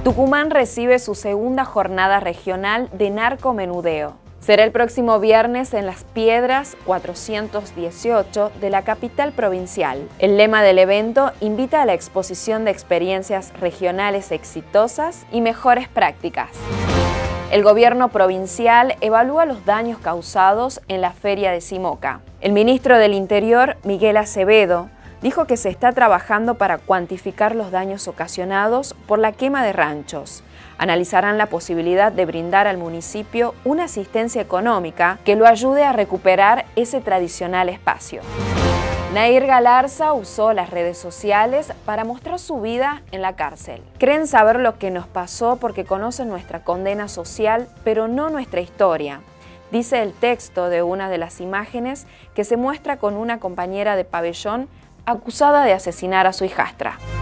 Tucumán recibe su segunda jornada regional de narcomenudeo. Será el próximo viernes en Las Piedras 418 de la capital provincial. El lema del evento invita a la exposición de experiencias regionales exitosas y mejores prácticas. El gobierno provincial evalúa los daños causados en la feria de Simoca. El ministro del Interior, Miguel Acevedo, dijo que se está trabajando para cuantificar los daños ocasionados por la quema de ranchos. Analizarán la posibilidad de brindar al municipio una asistencia económica que lo ayude a recuperar ese tradicional espacio. Nair Galarza usó las redes sociales para mostrar su vida en la cárcel. Creen saber lo que nos pasó porque conocen nuestra condena social, pero no nuestra historia, dice el texto de una de las imágenes que se muestra con una compañera de pabellón acusada de asesinar a su hijastra.